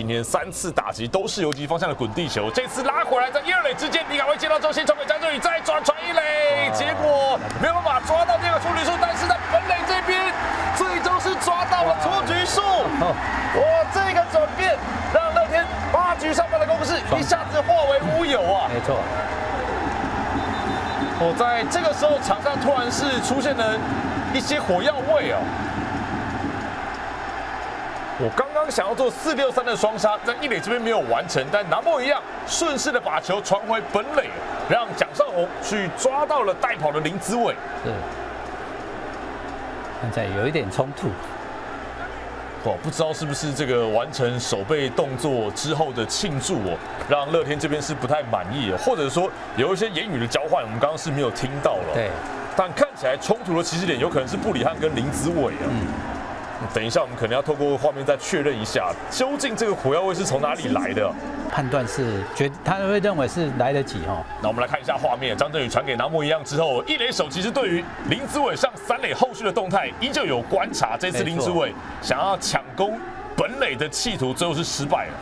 天3次打击都是游击方向的滚地球，这次拉回来在1、2垒之间，李凯威接到之后先传给张振宇，再转传1垒，结果没有办法抓到这个出局数，但是在本垒这边最终是抓到了出局数。哇，这个转变让乐天8局上半的攻势一下子化为乌有啊！ 没错。 在这个时候场上突然是出现了一些火药味啊！我刚刚想要做4-6-3的双杀，在1垒这边没有完成，但拿莫一样顺势的把球传回本垒，让蒋尚宏去抓到了带跑的林子伟。 是，现在有一点冲突。 不知道是不是这个完成守备动作之后的庆祝让乐天这边是不太满意或者说有一些言语的交换，我们刚刚是没有听到了。 对， 但看起来冲突的起始点有可能是布里汉跟林子伟啊。等一下，我们可能要透过画面再确认一下，究竟这个火药味是从哪里来的？ 判断是他会认为是来得及哦。 那我们来看一下画面，张振宇传给拿莫一样之后，1垒手其实对于林子伟上3垒后续的动态依旧有观察。这次林子伟想要抢攻本垒的企图，最后是失败了。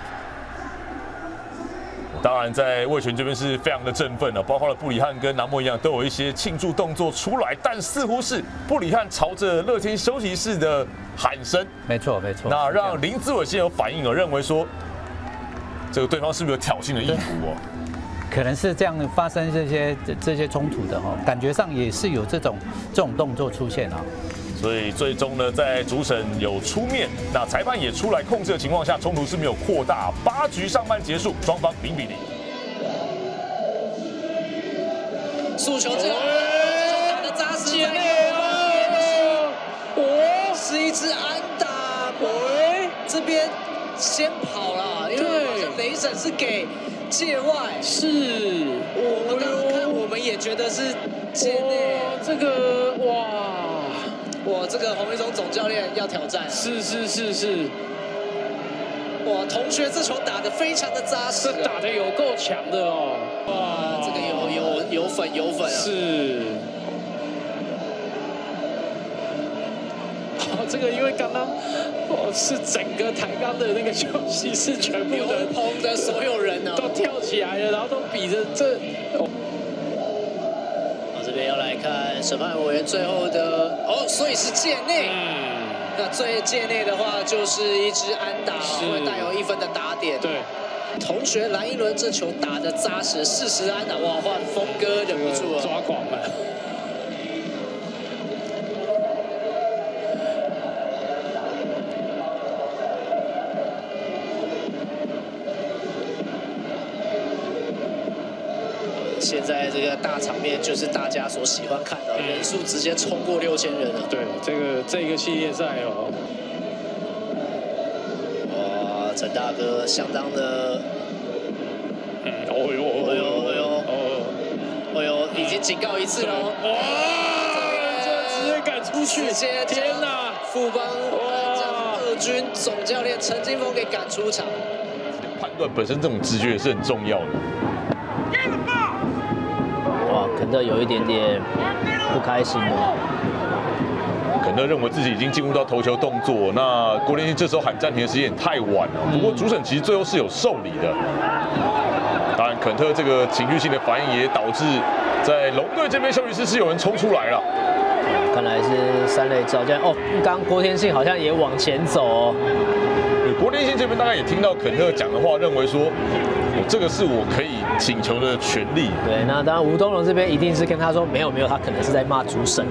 当然，在味全这边是非常的振奋的，包括了布里汉跟拿莫一样都有一些庆祝动作出来，但似乎是布里汉朝着乐天休息室的喊声， 没错没错， 那让林子伟先有反应认为说，这个对方是不是有挑衅的意图可能是这样发生这些冲突的感觉上也是有这种动作出现啊。 所以最终呢，在主审有出面，那裁判也出来控制的情况下，冲突是没有扩大。8局上半结束，双方0-0。 速球这个打得扎实，是一支安打。这边先跑了，因为好像雷神是给界外。是，我们刚刚看，我们也觉得是界内。这个哇，这个洪一中总教练要挑战。是。哇，同学这球打得非常的扎实， 这打得有够强的哦。 哇，这个有粉啊。 是。这个因为刚刚是整个台钢的那个休息室全部的棚的所有人呢都跳起来了，然后都比着这。 这边要来看审判委员最后的所以是界内。那最界内的话就是一支安打，会带有1分的打点。 对， 同学蓝一伦这球打得扎实，40安打，哇，换峰哥忍不住了， 抓狂了。 现在这个大场面就是大家所喜欢看到，人数直接冲过6000人了。 对，这个系列赛哇，陈大哥相当的，已经警告1次了。哇， 这直接赶出去，天哪！ 富邦将2军总教练陈金峰给赶出场。 判断本身这种直觉也是很重要的。 哇，肯特有一点点不开心了。 肯特认为自己已经进入到投球动作，那郭连兴这时候喊暂停的时间也太晚了。不过主审其实最后是有受理的。当然，肯特这个情绪性的反应也导致在龙队这边休息室是有人冲出来了。 看来是3垒找教练刚刚郭天信好像也往前走哦。 郭天信这边大概也听到肯特讲的话，认为说，这个是我可以请求的权利。 对，那当然吴东龙这边一定是跟他说没有，他可能是在骂主审。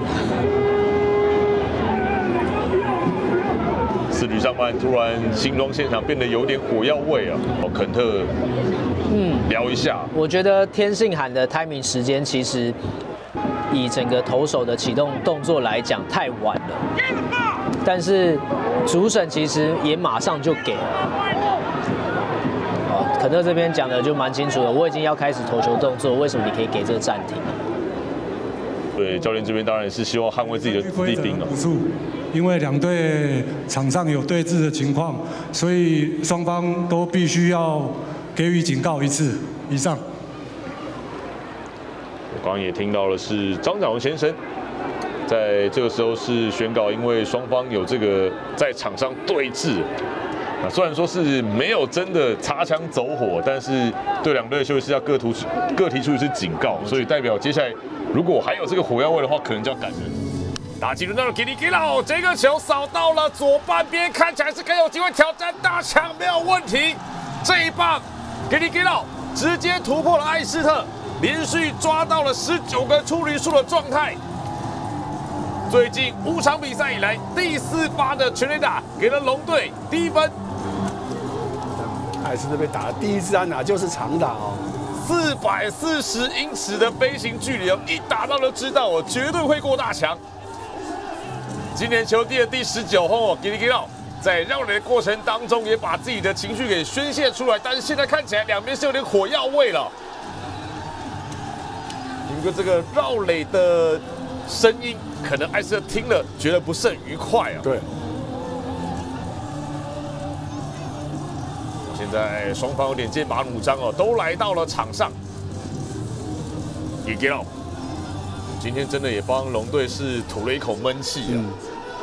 4局上半突然新庄现场变得有点火药味啊！肯特，聊一下。 我觉得天信喊的 timing 时间其实以整个投手的启动动作来讲太晚了，但是主审其实也马上就给了。肯特这边讲的就蛮清楚的，我已经要开始投球动作，为什么你可以给这个暂停？ 对，教练这边当然是希望捍卫自己的子弟兵了。 因为2队场上有对峙的情况，所以双方都必须要给予警告1次以上。 我刚刚也听到了是张展荣先生，在这个时候是宣告，因为双方有这个在场上对峙， 虽然说是没有真的擦枪走火，但是对两队休息室要各提出一次警告，所以代表接下来如果还有这个火药味的话，可能就要赶人。打击轮到了吉利吉老，这个球扫到了左半边，看起来是更有机会挑战大墙，没有问题。这一棒，吉利吉老直接突破了艾斯特，连续抓到了19个出垒数的状态。最近5场比赛以来第4发的全垒打，给了龙队第1分。 艾斯特被打第1支安打就是长打哦 ，440英尺的飞行距离哦，一打到就知道哦，绝对会过大墙。今年球季的第19轰哦，吉利吉老在绕垒的过程当中也把自己的情绪给宣泄出来，但是现在看起来两边是有点火药味了。一个这个绕垒的声音，可能艾斯特听了觉得不是很愉快啊。 对。 现在双方有点剑拔弩张哦，都来到了场上。吉利老今天真的也帮龙队是吐了一口闷气啊。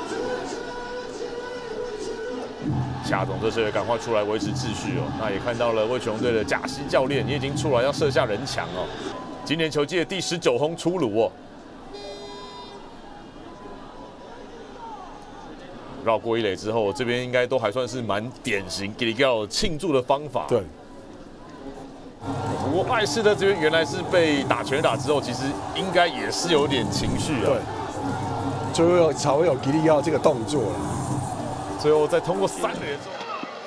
夏总这时候也赶快出来维持秩序哦。那也看到了味全龙队的贾西教练也已经出来要设下人墙哦。今年球季的第19轰出炉哦。绕过一垒之后，这边应该都还算是蛮典型吉利吉老庆祝的方法。 对。 不过艾斯特这边原来是被打全垒打之后，其实应该也是有点情绪啊。 对。才会有吉利吉老这个动作了。 最后再通过3垒之后。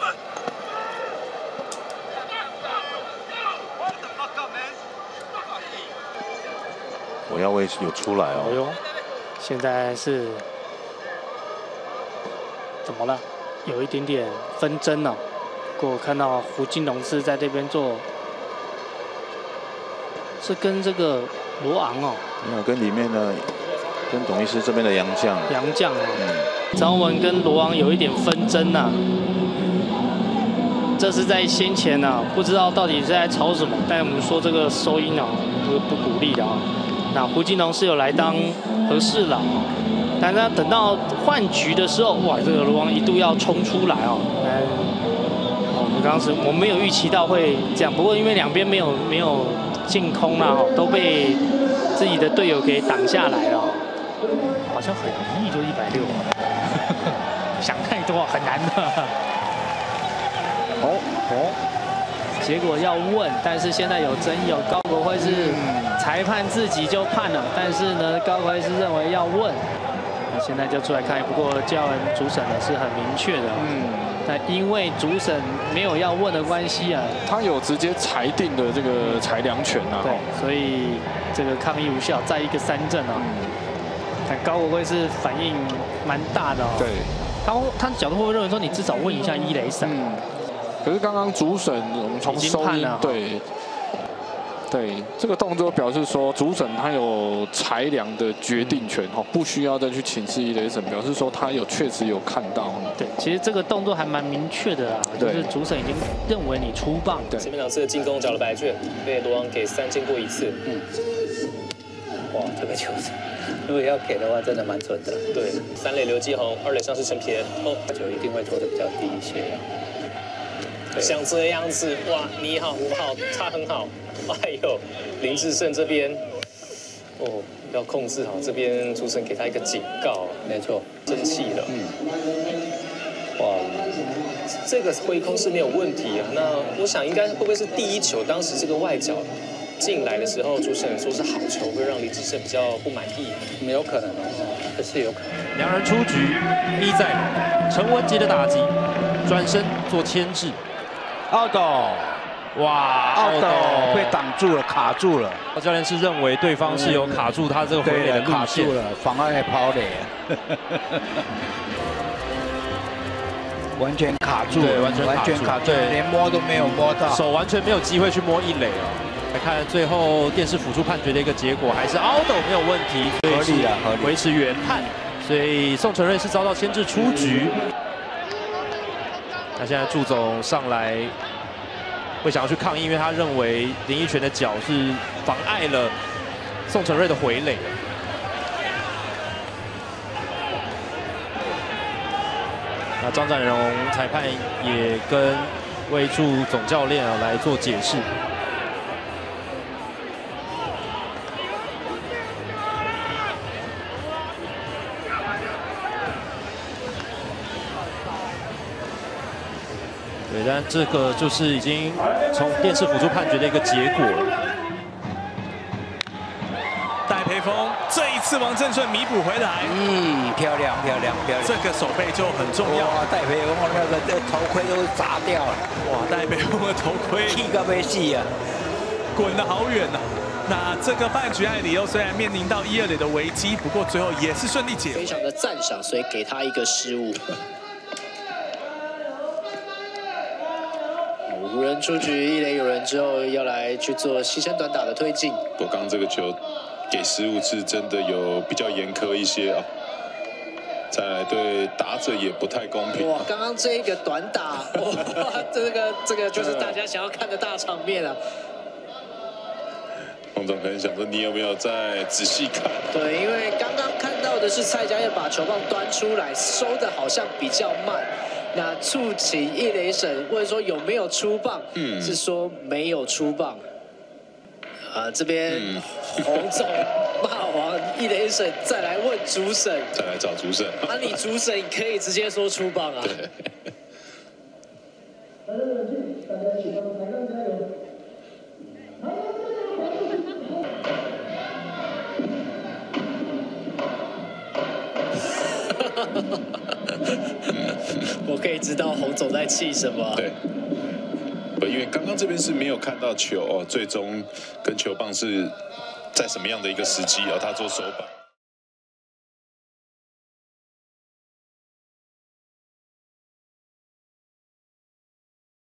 火药味有出来哦。 哎呦，现在是怎么了？有一点点纷争了。不过我看到胡金龙是在这边做，是跟这个罗昂哦， 没有跟里面的，跟董医师这边的洋将。 洋将哦，张文跟罗昂有一点纷争呐。这是在先前呢，不知道到底是在吵什么，但我们说这个收音啊，不鼓励的啊。那胡金龙是有来当和事佬，但他等到换局的时候，哇，这个罗王一度要冲出来哦。我们没有预期到会这样，不过因为两边没有进空啦，都被自己的队友给挡下来了，好像很容易就160，想太多很难的。结果要问，但是现在有争议，高国辉是裁判自己就判了，但是呢，高国辉是认为要问，那现在就出来看。不过教人主审呢是很明确的，但因为主审没有要问的关系啊， 他有直接裁定的这个裁量权啊， 对，所以这个抗议无效，再一个3振啊。但高国辉是反应蛮大的哦， 对， 他的角度会不会认为说你至少问一下一垒审？ 可是刚刚主审我们从收音对这个动作表示说主审他有裁量的决定权不需要再去请示一垒审，表示说他确实有看到。 对，其实这个动作还蛮明确的啦，就是主审已经认为你出棒。 对，前面2次的进攻找了白卷，被罗王给3进过1次。 哇，这个球如果要给的话，真的蛮准的。 对，3垒刘基宏，2垒上是陈平， 球一定会投的比较低一些。 像这样子，哇，你好我好，他很好。哎呦，林志胜这边，要控制好这边，主审给他一个警告。 没错， 生气了。哇，这个挥空是没有问题啊。那我想应该会不会是第1球，当时这个外角进来的时候，主审说是好球，会让林志胜比较不满意。 没有可能这是有可能。 2人出局，一在陈文杰的打击，转身做牵制。 out， 哇 ，out 被挡住了，卡住了。 教练是认为对方是有卡住他这个回垒的路线， 卡住了，妨碍跑垒，完全卡住， 对，完全卡住， 对，连摸都没有摸到， 手完全没有机会去摸一垒了。来看最后电视辅助判决的一个结果，还是 out 没有问题，所以是维持原判，所以宋承瑞是遭到牵制出局。那现在祝总上来会想要去抗议，因为他认为林益全的脚是妨碍了宋承瑞的回垒的。那那张展荣裁判也跟威助总教练来做解释。对，但这个就是已经从电视辅助判决的一个结果了。 戴培峰这一次王正顺弥补回来， 漂亮。 这个手背就很重要。 哇，戴培峰那个头盔都砸掉了。 哇，戴培峰的头盔气到没戏啊， 滚得好远啊！那这个判决艾里欧虽然面临到1、2垒的危机，不过最后也是顺利解。 非常的赞赏，所以给他一个失误。无人出局，1垒有人之后，要来去做牺牲短打的推进。 不过刚刚这个球给失误是真的有比较严苛一些啊。再来对打者也不太公平。 哇，刚刚这一个短打，哇，这个就是大家想要看的大场面啊。 洪总可能想说，你有没有再仔细看？ 对，因为刚刚看到的是蔡家燕把球棒端出来，收的好像比较慢。那促请一垒审问说有没有出棒，是说没有出棒。这边洪总骂完一垒审，再来问主审， 再来找主审。 你主审可以直接说出棒啊。 对。 我可以知道洪总在气什么。 对，因为刚刚这边是没有看到球哦，最终跟球棒是在什么样的一个时机哦，他做手板。